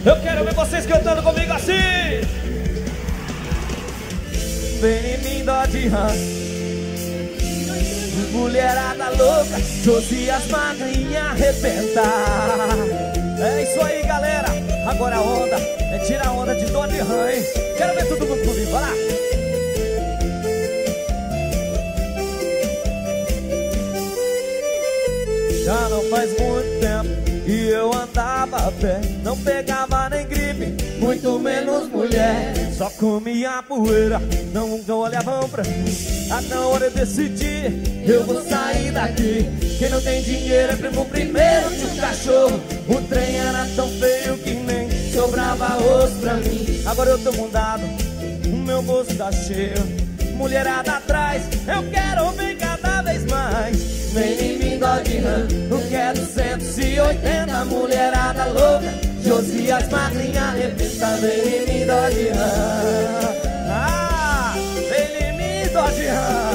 Eu quero ver vocês cantando comigo assim. Vem em mim, dó de rã. Mulherada louca, Josias magrinha arrebentar. É isso aí, galera. Agora a onda é tirar a onda de dó de rã, hein? Quero ver todo mundo comigo, vai lá. Já não faz muito tempo e eu andava a pé, não pegava nem gripe, muito menos mulher. Só comia poeira, não olhavam pra mim. Até a hora eu decidi, eu vou sair daqui. Quem não tem dinheiro é primo primeiro de um cachorro. O trem era tão feio que nem sobrava osso pra mim. Agora eu tô mudado, o meu bolso tá cheio. Mulherada atrás, eu quero ver cada vez mais. Vem em mim, dó de rã, eu quero 180. Mulherada louca, Josias magrinha arrebenta. Vem em mim, dó de rã. Ah, vem em mim, dó de rã.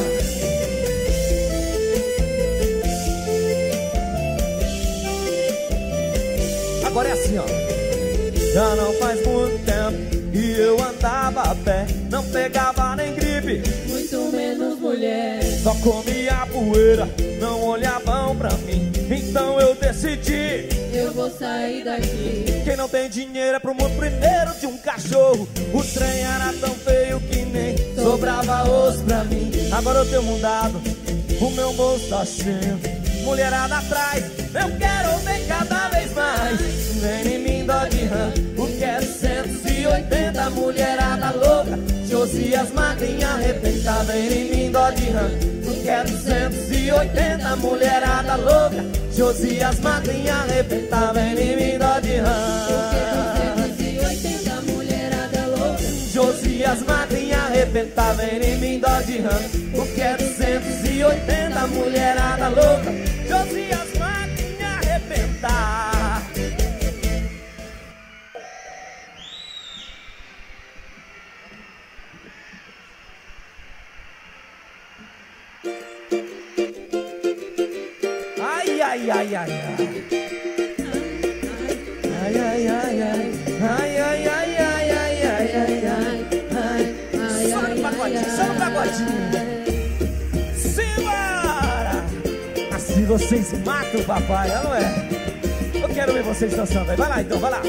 Agora é assim, ó. Já não faz muito tempo e eu andava a pé, não pegava nem gripe, muito menos mulher. Só comia poeira, não olhavam pra mim. Então eu decidi, eu vou sair daqui. Quem não tem dinheiro é pro mundo primeiro de um cachorro. O trem era tão feio que nem sobrava osso pra mim. Agora eu tenho mudado, o meu bolso tá cheio. Mulherada atrás, eu quero ver cada vez mais. Vem em mim, dó de rã, o que é 180. Mulherada louca, Josias magrinha arrebenta. Vem em mim, dó de rã, o que é 280. Mulherada louca, Josias magrinha arrebenta. Vem em mim, dó de rã, 280. Mulherada louca, Josias magrinha arrebenta. Vem em mim, dó de rã, o que é 280. Mulherada louca, Josias magrinha arrebenta. Ai, ai, ai, ai, ai. Ai, ai, ai, ai. Ai, ai, ai, ai, ai, ai, ai, ai. Só no pagodinho, só no pagodinho. Simbora! Assim vocês matam o papai, não é? Eu quero ver vocês dançando aí. Vai lá então, vai lá.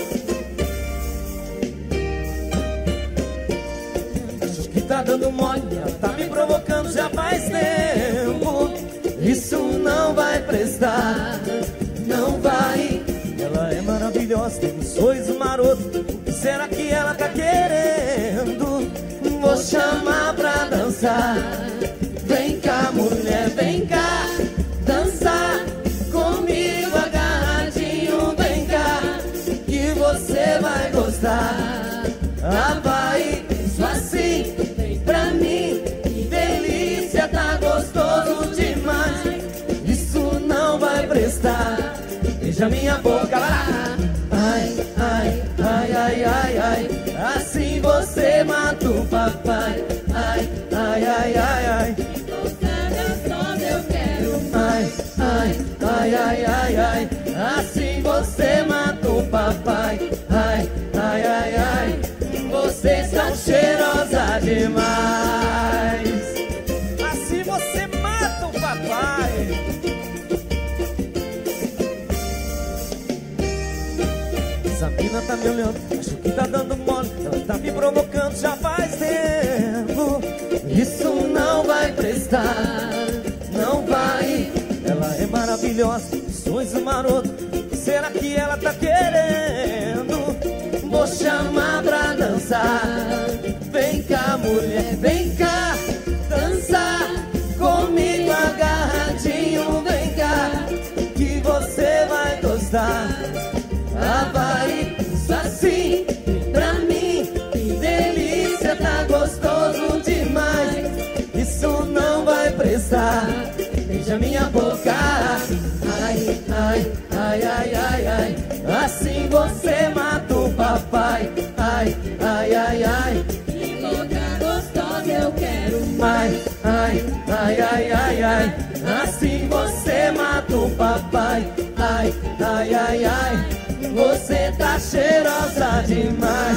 Acho que tá dando mole, ela tá me provocando já faz tempo. Isso não vai prestar, não vai. Ela é maravilhosa, tem um sorriso maroto. O que será que ela tá querendo? Vou chamar pra dançar. Vem cá, mulher, vem cá dançar comigo agarradinho. Vem cá, que você vai gostar. Ah, vai, isso assim, vem pra mim. Que delícia, tá gostoso demais. Isso não vai prestar. Beija minha boca, vai lá. Ai, ai, ai, ai, ai, ai. Assim você mata o papai. Ai, ai, ai, ai, ai. eu quero. Ai, ai, ai, ai, ai, ai. Assim você mata o papai. Ai, ai, ai, ai. Vocês são cheirosa demais. Assim você mata o papai. Essa mina tá me olhando, acho que tá dando mole. Ela tá me provocando já faz tempo. Isso não vai prestar, não vai. Ela é maravilhosa, sorriso maroto. O que será que ela tá querendo? Vou chamar pra dançar. Vem cá, mulher, vem cá dançar comigo agarradinho. Vem cá, que você vai gostar. Ah, vai, isso assim, pra mim, que delícia, tá gostoso demais. Isso não vai prestar. Beija minha boca. Ai, ai, ai, ai, ai, ai. Assim você mata o papai. Ai, ai, ai, ai. Que boca gostosa eu quero. Ai, ai, ai, ai, ai, ai. Assim você mata o papai. Ai, ai, ai, ai. você tá cheirosa demais.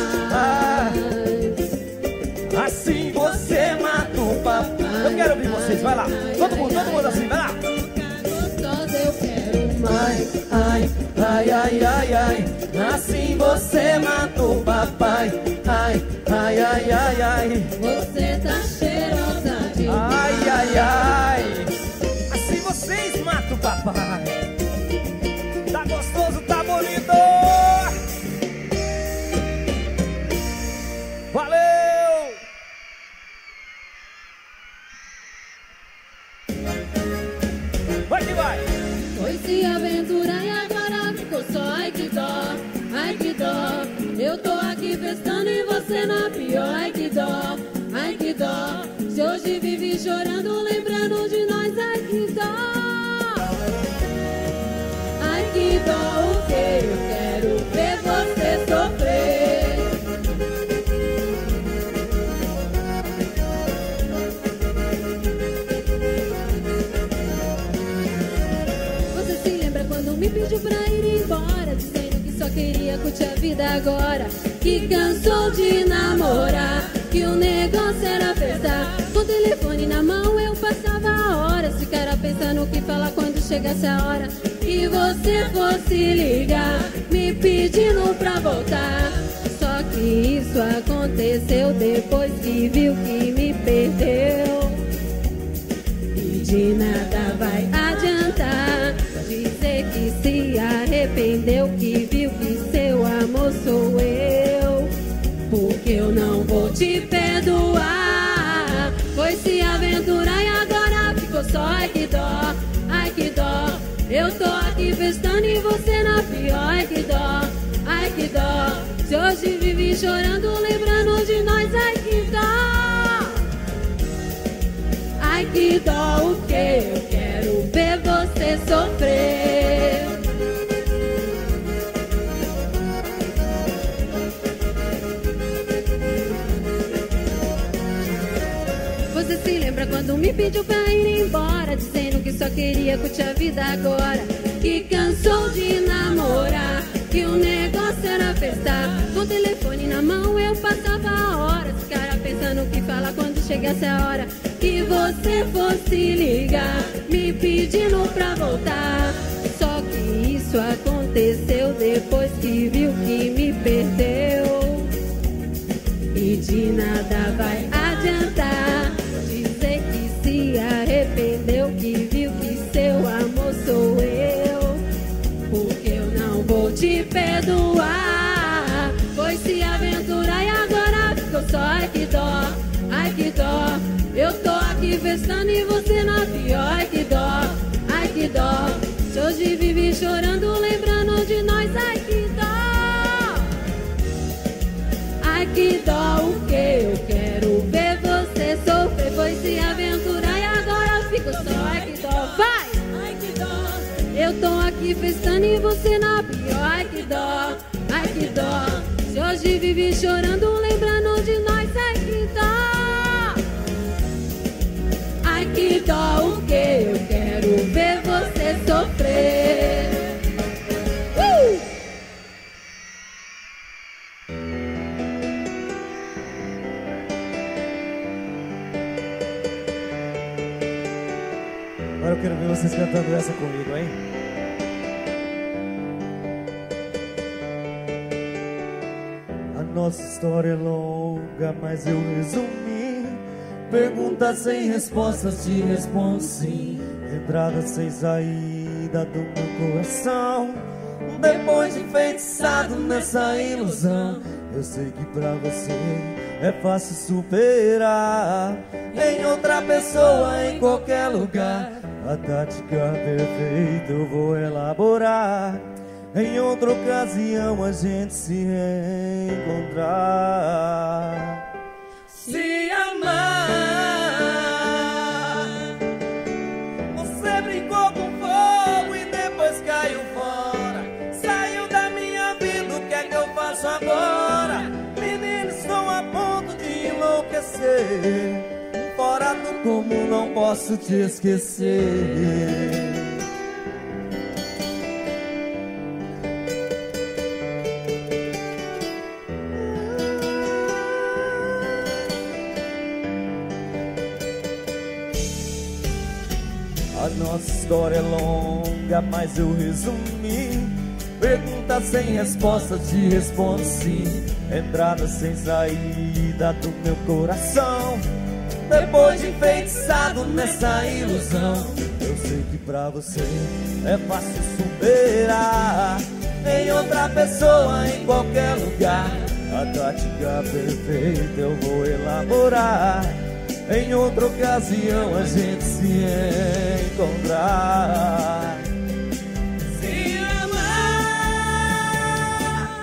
Assim você mata o papai. Eu quero ouvir vocês, vai lá. Todo mundo assim, vai lá. Gostosa eu quero mais. Ai, ai, ai, ai, ai. Assim você mata o papai. Ai, ai, ai, ai, ai. Você tá cheirosa demais. Ai, ai, ai. Assim vocês matam o papai. Tá gostoso, tá bonito. Valeu! Vai que vai! Foi se aventurar e agora ficou só ai que dó, ai que dó. Eu tô aqui festando e você na pior, ai que dó, ai que dó. Se hoje vive chorando, lembrando de nós, ai que dó. Ai que dó, o que eu quero ver você sofrer. Você se lembra quando me pediu pra ir embora, dizendo que só queria curtir a vida agora, que cansou de namorar, que o negócio era festa. Com o telefone na mão eu passava horas, ficara pensando o que falar quando chegasse a hora que você fosse ligar, me pedindo pra voltar. Só que isso aconteceu depois que viu que me perdeu. E de nada vai adiantar dizer que se arrependeu, que viu que seu amor sou eu, porque eu não vou te perdoar. Foi se aventurar e agora ficou só ai que dó, ai que dó. Eu tô aqui festando e você na pior, ai que dó, ai que dó. Se hoje vive chorando, lembrando de nós, ai que dó. Ai que dó, o que eu quero ver você sofrer. Você se lembra quando me pediu pra ir embora, dizendo que só queria curtir a vida agora, que cansou de namorar, que o negócio era festar. Com o telefone na mão eu passava horas, ficara pensando o que falar quando chegasse a hora que você fosse ligar, me pedindo pra voltar. Só que isso aconteceu depois que viu que me perdeu. E de nada vai adiantar dizer que se arrependeu, que viu que seu amor sou eu, porque eu não vou te perdoar. Foi se aventurar e agora ficou só ai que dó, ai que dó. Eu tô aqui festando e você na pior, ai que dó, ai que dó. Se hoje vive chorando, lembrando de nós, ai que dó. Ai que dó, o que eu quero ver você sofrer. Foi se aventurar e agora ficou só ai que dó, vai! Ai que dó. Eu tô aqui festando e você na pior, ai que dó, ai que dó. Se hoje vive chorando, lembrando de nós, ai que dó. Ai que dó, o que eu quero ver você sofrer. Agora eu quero ver vocês cantando essa comigo, hein? A nossa história é longa, mas eu resumi. Perguntas sem respostas, te respondo sim. Entrada sem saída do meu coração. Depois de enfeitiçado nessa ilusão, eu sei que pra você é fácil superar. Em outra pessoa, em qualquer lugar, a tática perfeita eu vou elaborar. Em outra ocasião a gente se reencontrar. Se amar. Você brincou com fogo e depois caiu fora. Saiu da minha vida, o que é que eu faço agora? Menino, estou a ponto de enlouquecer. Fora do comum, não posso te esquecer. Nossa história é longa, mas eu resumi. Perguntas sem respostas, te respondo sim. Entrada sem saída do meu coração. Depois de enfeitiçado nessa ilusão, eu sei que pra você é fácil superar. Em outra pessoa, em qualquer lugar, a tática perfeita eu vou elaborar. Em outra ocasião a gente se encontrar. Se amar.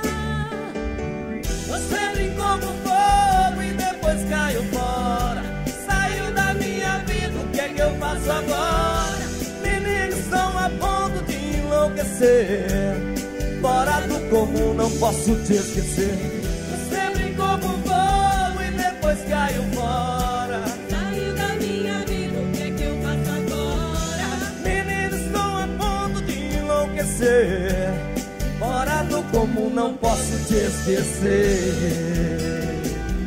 Você brincou com fogo e depois caiu fora. Saiu da minha vida, o que é que eu faço agora? Meninos estão a ponto de enlouquecer. Fora do comum, não posso te esquecer. Você brincou com fogo e depois caiu fora. Saiu da minha vida, o que é que eu faço agora? Meninos estão a ponto de enlouquecer. Fora do comum, não posso te esquecer.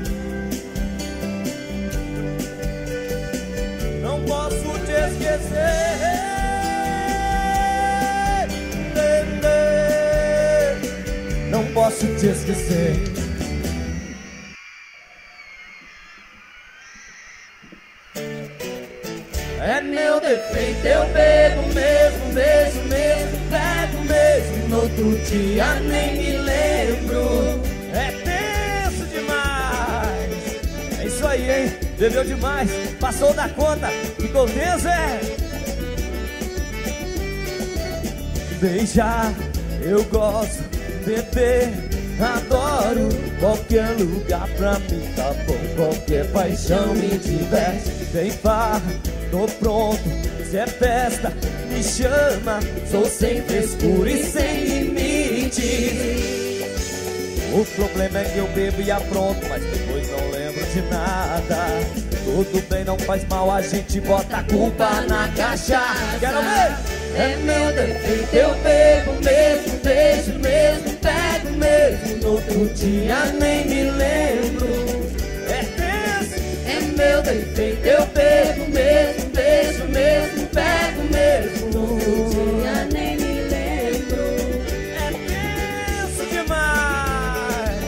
Não posso te esquecer. Não posso te esquecer. É meu defeito, eu bebo mesmo, beijo mesmo, pego mesmo. No outro dia nem me lembro. É tenso demais. É isso aí, hein? Bebeu demais, passou da conta, ficou tenso, é? Beijar, eu gosto. Beber, adoro. Qualquer lugar pra mim tá bom. Qualquer paixão me diverte. Tem farra, tô pronto. Se é festa, me chama. Sou sem frescura e sem limite. O problema é que eu bebo e apronto, mas depois não lembro de nada. Tudo bem, não faz mal, a gente bota a culpa na cachaça. Quero ver! É meu defeito, eu bebo mesmo, beijo mesmo, pego mesmo. No outro dia nem me lembro. É tenso. É meu defeito, eu bebo mesmo, beijo mesmo, pego mesmo. No outro dia nem me lembro. É tenso demais.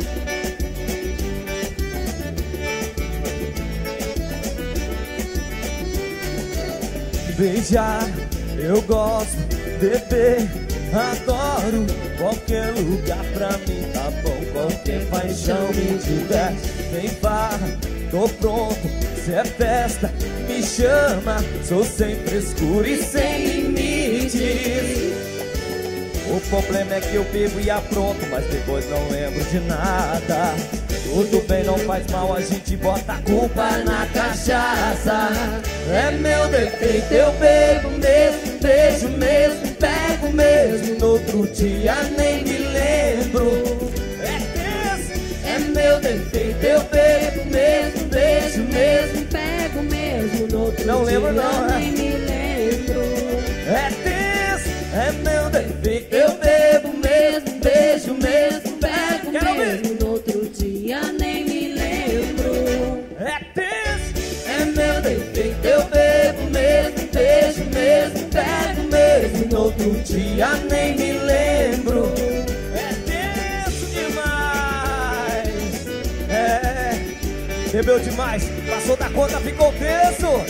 Beijar, eu gosto, beber, adoro. Qualquer lugar pra mim tá bom. Qualquer paixão me diverte. Tem farra, tô pronto. Se é festa, me chama. Sou sem frescura e sem limites. O problema é que eu bebo e apronto, mas depois não lembro de nada. Tudo bem, não faz mal, a gente bota a culpa na cachaça. É meu defeito, eu bebo mesmo, beijo mesmo, pego mesmo. No outro dia nem me lembro. É tenso. É meu defeito, eu bebo mesmo, beijo mesmo, pego mesmo. No outro não dia lembro, não, nem me lembro. É tenso. É meu defeito, eu bebo mesmo, beijo mesmo, pego mesmo. No outro dia nem me lembro. É tenso. É meu defeito, eu bebo mesmo, beijo mesmo, pego mesmo. No outro dia nem me lembro. É tenso demais. É, bebeu demais, passou da conta, ficou tenso.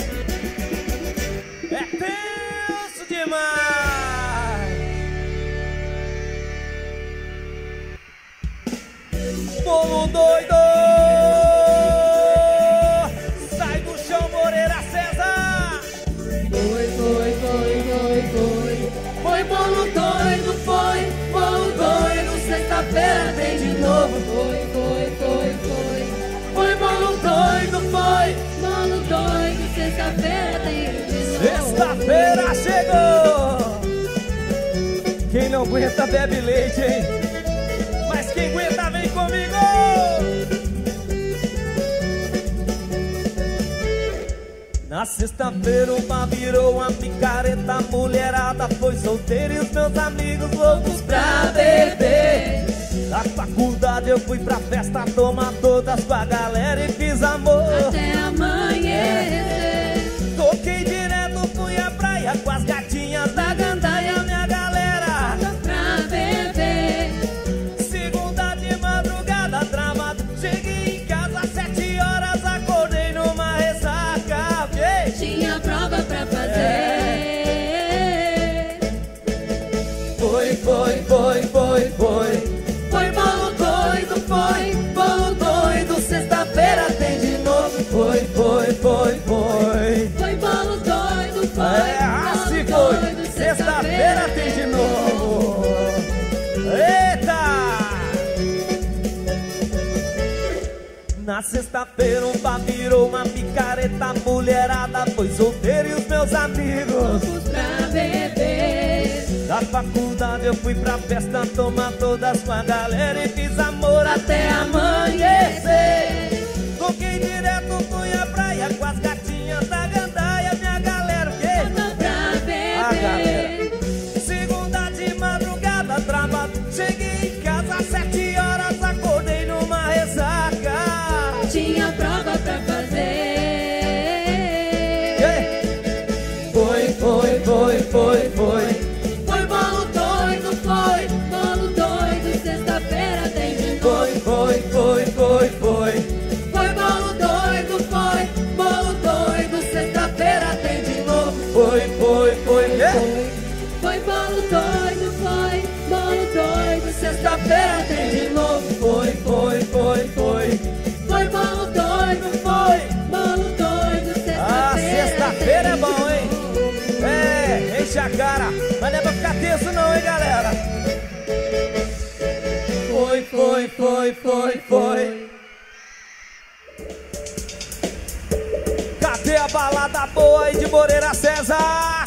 É tenso demais. Bolo doido, sai do chão, Moreira César. Foi bolo doido, foi bolo doido. Sexta-feira tem de novo. Foi bolo doido, foi bolo doido. Sexta-feira tem de novo. Sexta-feira chegou. Quem não aguenta bebe leite, hein? Mas quem aguenta vem comigo. Na sexta-feira o bar virou uma picareta. A mulherada foi solteira e os meus amigos loucos pra beber. Da faculdade eu fui pra festa, tomar todas com a galera e fiz amor até amanhecer. Toquei direto, fui à praia Foi, foi, foi, foi, foi. Foi bolo doido, foi bolo doido. Sexta-feira tem de novo. Foi, foi, foi, foi. Foi bolo doido, foi. Assim foi. Sexta-feira tem de novo. Eita! Na sexta-feira um bar virou uma picareta. A mulherada foi solteira e os meus amigos Vamos pra beber. da faculdade eu fui pra festa, tomar todas com a galera e fiz amor até amanhecer. Toquei direto, fui à praia com as gatinhas da gandaia. Minha galera, o quê? Vamos pra beber. A galera. Segunda de madrugada, travado. Cheguei em casa às 7 horas, acordei numa ressaca. Tinha prova pra fazer. Foi, foi, foi, foi, foi. Foi bolo doido, foi bolo doido. Sexta-feira tem de novo. Foi, foi, foi, foi, foi. Foi bolo doido, foi bolo doido. Sexta-feira tem de novo. Foi, foi, foi, Foi bolo doido, foi bolo doido. Sexta-feira tem de novo. Foi, foi, foi, foi. Foi bolo doido, foi bolo doido. Ah, sexta-feira é bom, hein? de novo. É, enche a cara. Mas não é pra ficar tenso não, hein, galera? Foi, foi, foi, foi, foi. Cadê a balada boa aí de Moreira César?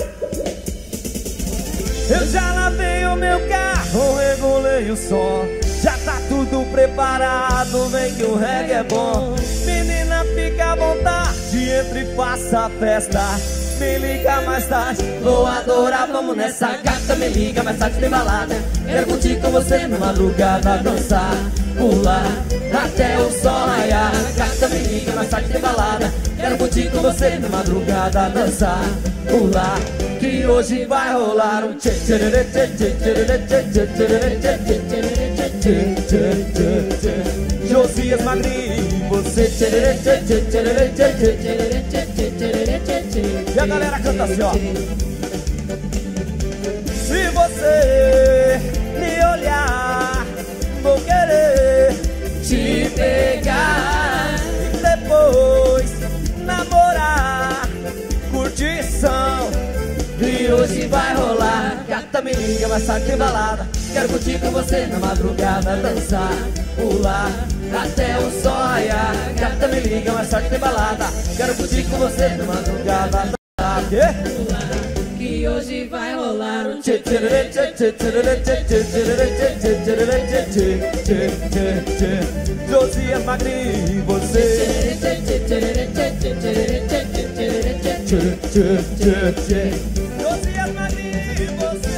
Eu já lavei o meu carro, regulei o som. Já tá tudo preparado, vem que o reggae é bom. Menina, fica à vontade, entre e faça a festa. Me liga mais tarde, vou adorar, vamos nessa. Gata, me liga mais tarde, tem balada. Quero curtir com você na madrugada, dançar, pular, até o sol raiar. Gata, me liga mais tarde, tem balada. Quero curtir com você na madrugada, dançar, pular, que hoje vai rolar um tchê tchê tchê tchê tchê tchê tchê tchê tchê tchê. Josias Magrinho, você tchê tchê tchê tchê tchê tchê. E a galera canta assim, ó. Se você me olhar, vou querer te pegar e depois namorar, curtição. E hoje vai rolar. Gata, me liga, mais tarde tem balada. Quero curtir com você na madrugada, dançar, pular, até o sol raiar. Gata, me liga, mais tarde tem balada. Quero curtir com você na madrugada, dançar, Que hoje vai rolar um tchê tchê tchê tchê tchê tchê tchê tchê. Josias Magrinho, você tchê tchê tchê. Josias Magrinho, você.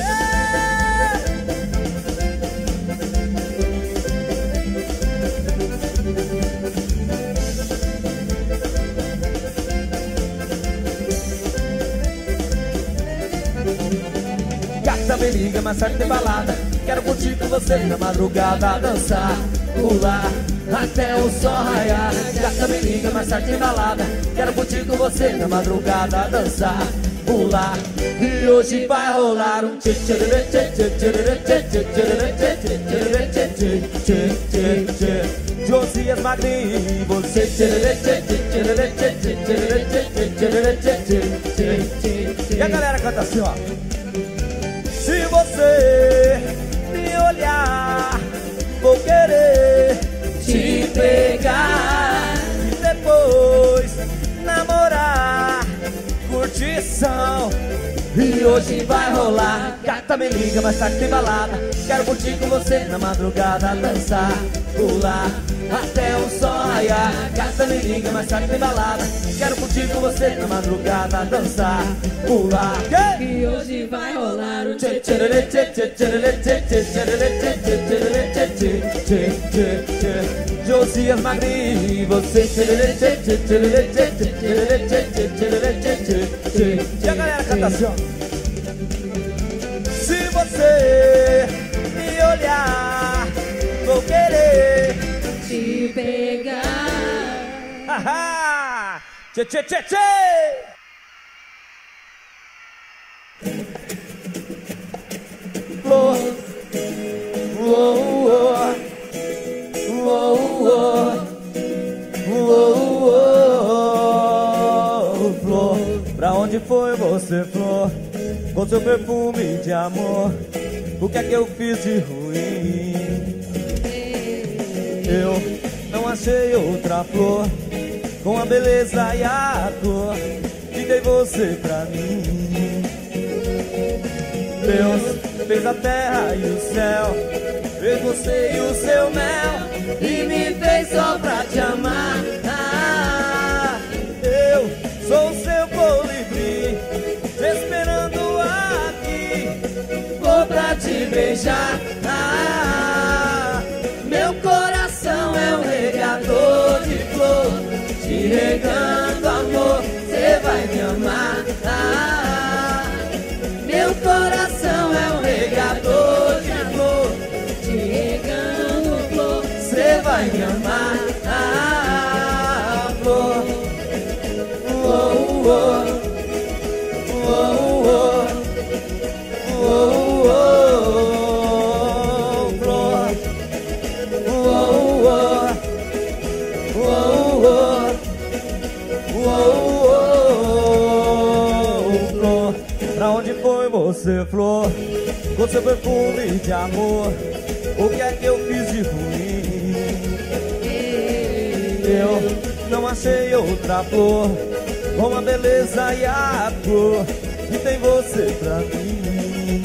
Gata, me liga, mais tarde tem balada. Quero curtir com você na madrugada, dançar, pular, até o sol raiar. Gata, me liga, mais tarde tem balada. Quero curtir com você na madrugada, dançar, pular, e hoje vai rolar um tchê tchê tchê tchê tchê tchê tchê tchê tchê tchê. Josias Magrinho, você tchê tchê tchê tchê tchê tchê tchê. E a galera canta assim, ó. Se você me olhar, vou querer te pegar e depois namorar, curtição. E hoje vai rolar. Gata, me liga, mais tarde tem balada. Quero curtir com você na madrugada, dançar, pular, até o sol raiar. Gata, me liga, mais tarde tem balada. Quero curtir com você na madrugada, dançar, pular. Que hoje vai rolar um Tchê tchê tchê tchê tchê tchê tchê tchê tchê. Josias Magrinho, você tchê tchê tchê tchê tchê tchê tchê. E a galera canta assim, ó. Se você me olhar, vou querer te pegar. Haha! Tchê tchê tchê tchê. Flor você, flor, com seu perfume de amor. O que é que eu fiz de ruim? Eu não achei outra flor com a beleza e a cor que dei você pra mim. Deus fez a terra e o céu, fez você e o seu mel, e me fez só pra te amar. Eu sou o seu colibri, te esperando aqui, vou pra te beijar. Meu coração é um regador de flor, te regando amor, cê vai me amar. Meu coração é um regador de flor, te regando flor, cê vai me amar. Flor, oh, oh, oh, oh, oh, oh, flor, oh, oh, oh, oh, flor. Pra onde foi você, flor, com seu perfume de amor? O que é que eu fiz de ruim? Eu não achei outra flor com a beleza e a cor que tem você pra mim.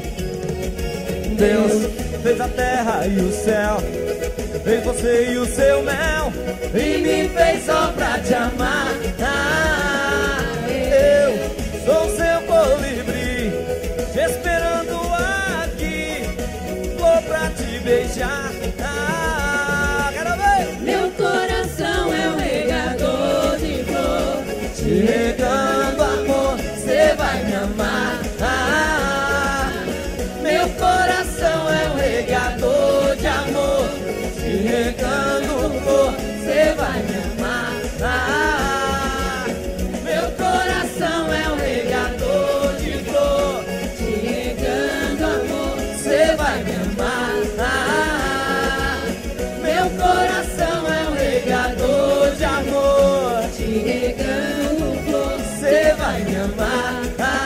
Deus fez a terra e o céu, fez você e o seu mel, e me fez só pra te amar. Eu sou seu colibri, te esperando aqui, vou pra te beijar. Quero ver! Meu coração é um regador de flor, te regando amor, cê vai me amar. Meu coração é um regador de amor, te regando flor, cê vai me amar. Meu coração é um regador de flor, te regando amor, cê vai me amar. Meu coração é um regador de amor, te regando flor, cê vai me amar.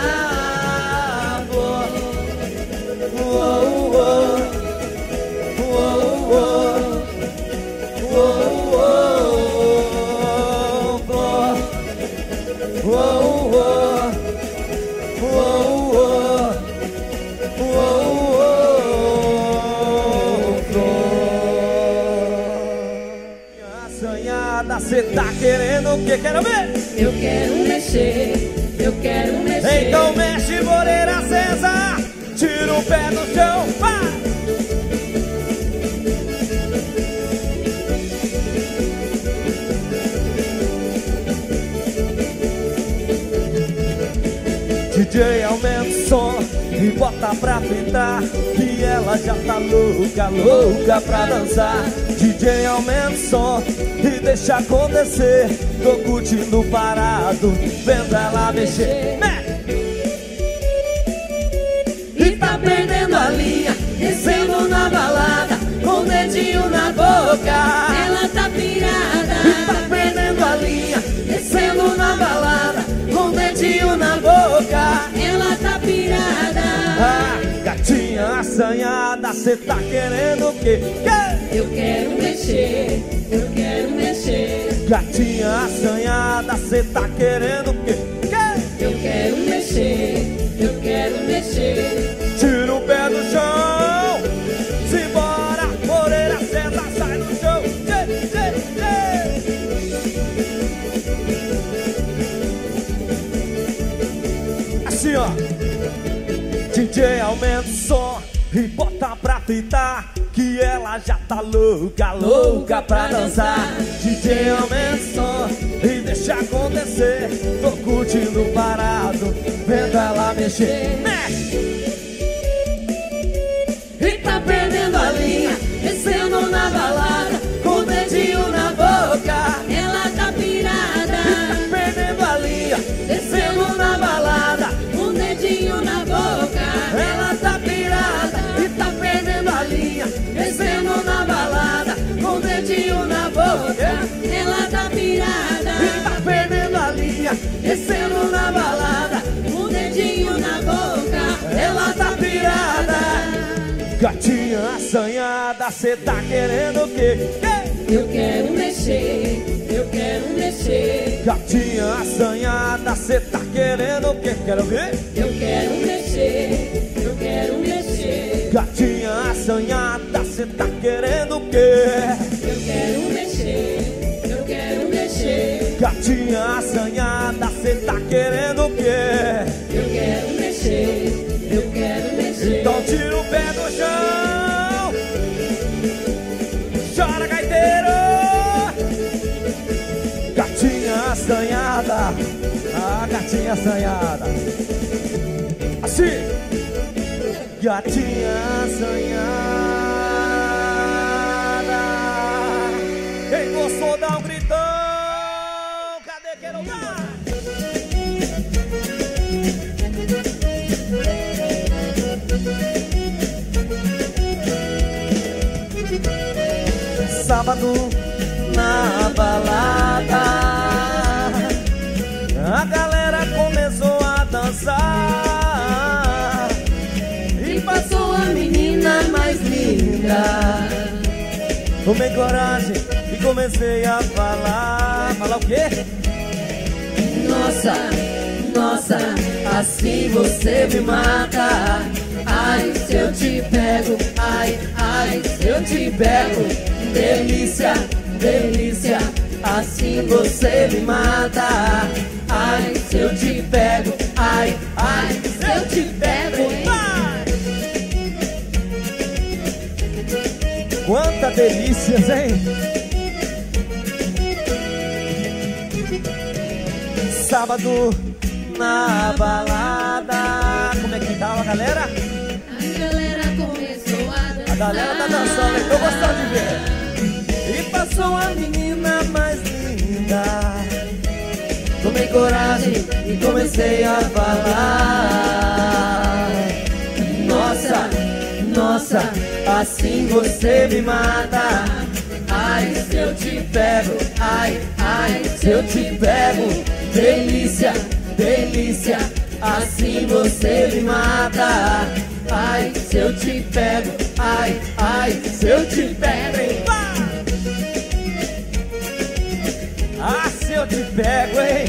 Cê tá querendo o que? Quero ver! eu quero mexer, eu quero mexer. Então mexe, Moreira César, tira o pé do chão, vai! DJ aumenta o som e bota pra fritar, que ela já tá louca, louca pra dançar. DJ aumenta o som e deixa acontecer, tô curtindo parado, vendo ela mexer. E tá perdendo a linha, descendo na balada, com o dedinho na boca. Ela tá pirada. E tá perdendo a linha, descendo na balada, com o dedinho na boca. Ela tá pirada. Ah, gatinha assanhada, cê tá querendo o quê? Eu quero mexer, eu quero mexer. Gatinha assanhada, cê tá querendo o quê? Eu quero mexer, eu quero mexer. Tira o pé do chão, simbora, Moreira César, sai do chão. Assim ó, DJ aumenta o som e bota pra fritar, que ela já tá louca, louca pra dançar. DJ aumenta o som e deixa acontecer, tô curtindo parado, vendo ela mexer. Mexe! E tá perdendo a linha, descendo na balada, com o dedinho na boca. Ela tá pirada. E tá perdendo a linha, descendo na balada, Com o dedinho na boca. ela tá pirada. E tá perdendo a linha, descendo na balada, com o dedinho na boca. Ela tá pirada. E tá perdendo a linha, descendo na balada, Com o Gatinha assanhada, cê tá querendo o quê? Eu quero mexer, eu quero mexer. Gatinha assanhada, cê tá querendo o quê? Quero ver? Eu quero mexer, eu quero mexer. Gatinha assanhada, cê tá querendo o quê? Eu quero mexer, eu quero mexer. Gatinha assanhada, cê tá querendo o quê? Eu quero mexer, eu quero mexer. Então tira o pé do chão. Chora, gaiteiro. Gatinha assanhada. Ah, gatinha assanhada. Assim. Gatinha assanhada. Quem gostou dá um gritão. Cadê quem não dá? Sábado na balada, a galera começou a dançar E passou a menina mais linda. Tomei coragem e comecei a falar. Falar o quê? Nossa, nossa, assim você me mata. Ai, se eu te pego, ai, ai, se eu te pego. Delícia, delícia, assim você me mata. Ai, se eu te pego, ai, ai, se eu te pego. Quanta delícias, hein? Sábado na balada. Como é que tava, galera? A galera começou a dançar. A galera tá dançando, eu tô gostando de ver. E passou a menina mais linda. Tomei coragem e comecei a falar. Nossa, Nossa, assim você me mata. ai, se eu te Pego, ai, ai, se eu te pego. Delícia, delícia, assim você me mata. Ai, se eu te pego, ai, ai, se eu te pego, hein? Ah, se eu te pego, hein?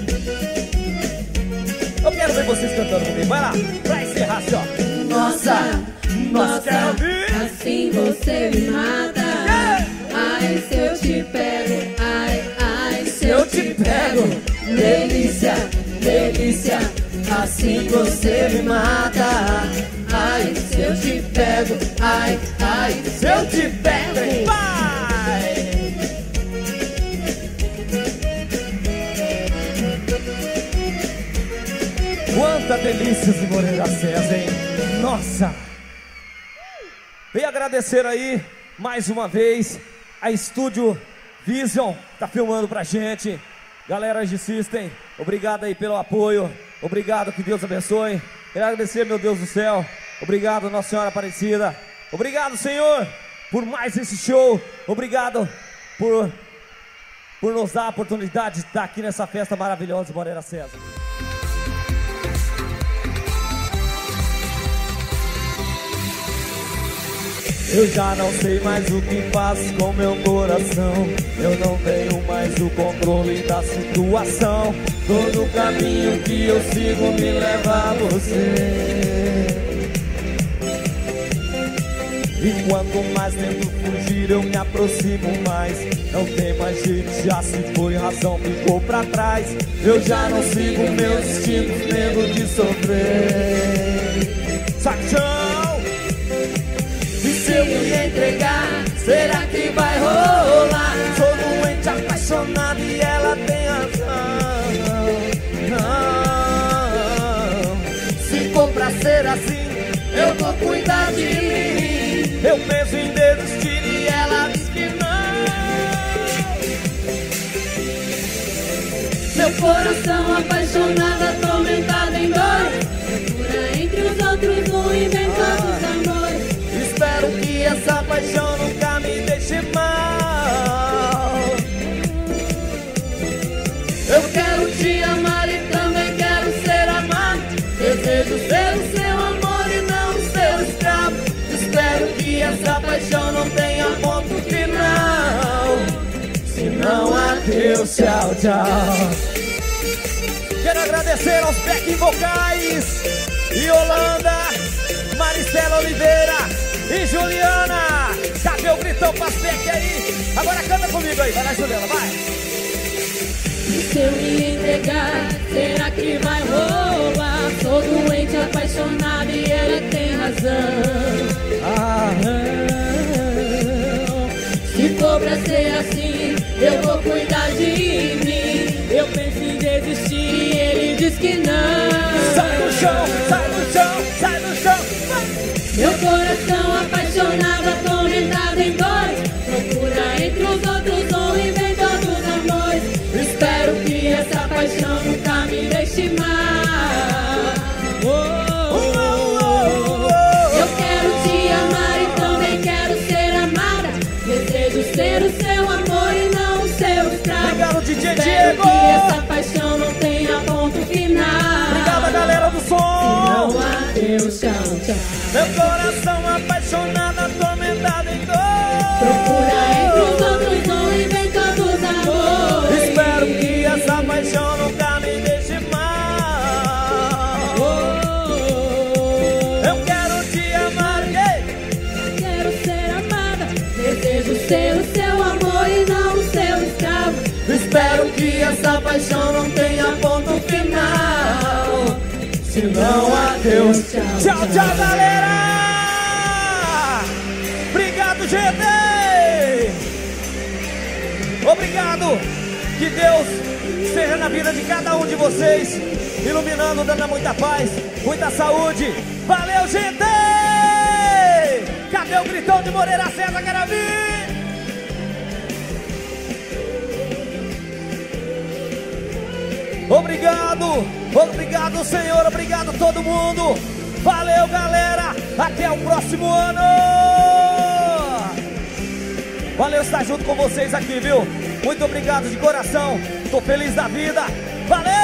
Eu quero ver vocês cantando comigo, vai lá, pra encerrar assim, ó. Nossa, Nossa, quero nossa, ouvir. assim você me mata. Ai, se eu te pego, ai, ai, se eu te pego. Delícia, delícia, assim você me mata. Ai, se eu te pego, ai, ai, se eu te pego, hein? Vai! Quanta delícia de Moreira César, hein? Nossa! Venho agradecer aí, mais uma vez, a Estúdio Vision, tá filmando pra gente. Galera de System, obrigado aí pelo apoio. Obrigado, que Deus abençoe. Quero agradecer, meu Deus do céu. Obrigado, Nossa Senhora Aparecida. Obrigado, Senhor, por mais esse show. Obrigado por nos dar a oportunidade de estar aqui nessa festa maravilhosa de Moreira César. Eu já não sei mais o que faço com meu coração. Eu não tenho mais o controle da situação. Todo caminho que eu sigo me leva a você. E quanto mais tento fugir, eu me aproximo mais. Não tem mais jeito, já se foi, razão ficou pra trás. Eu já não sigo meus instintos, medo de sofrer. Saquão! Se eu me entregar, será que vai rolar? Sou doente, apaixonado e ela tem razão. Não. Se for pra ser assim, eu vou cuidar de mim. Eu penso em desistir e ela diz que não. Meu coração apaixonado, atormentado em dor. Procura entre os outros um inventado dos amores. Espero que essa paixão nunca me deixe mal. Eu quero te amar e também quero ser amado. Desejo ser o seu amor e não o seu escravo. essa paixão não tenha ponto final. Senão adeus, tchau, tchau. Quero agradecer aos backing vocais Yolanda, Maristela Oliveira e Juliana. Cadê o gritão pras back aí? Agora canta comigo aí, vai lá, Juliana, vai. Se eu me entregar, será que vai rolar? Sou doente, apaixonada e ela tem razão. Se for pra ser assim, eu vou cuidar de mim. Eu penso em desistir e ele diz que não. Sai do chão, sai do chão, sai do chão. Meu coração apaixonado, atormentado em dores. Procura entre os outros um inventor dos amores. Espero que essa paixão nunca me deixe mal. Eu quero te amar e também quero ser amada. Desejo ser o seu amor e não o seu escravo. Obrigado, DJ Espero Diego. que essa paixão não tenha ponto final. Obrigado, galera do som. Não adeus, tchau, tchau. Meu coração apaixonado, atormentado em dor. Procura entre os outros um inventor dos amores. Espero que essa paixão nunca me deixe mal. Eu quero te amar, Quero ser amada. Desejo ser o seu amor e não o seu escravo. espero que essa paixão não tenha ponto final. Se não, adeus. Tchau, tchau, galera. Obrigado, gente. Obrigado. Que Deus esteja na vida de cada um de vocês, iluminando, dando muita paz, muita saúde. Valeu, gente. Cadê o gritão de Moreira César, Caravi? Obrigado, obrigado, Senhor, obrigado todo mundo. Valeu, galera, até o próximo ano. Valeu estar junto com vocês aqui, viu? Muito obrigado de coração, tô feliz da vida. Valeu!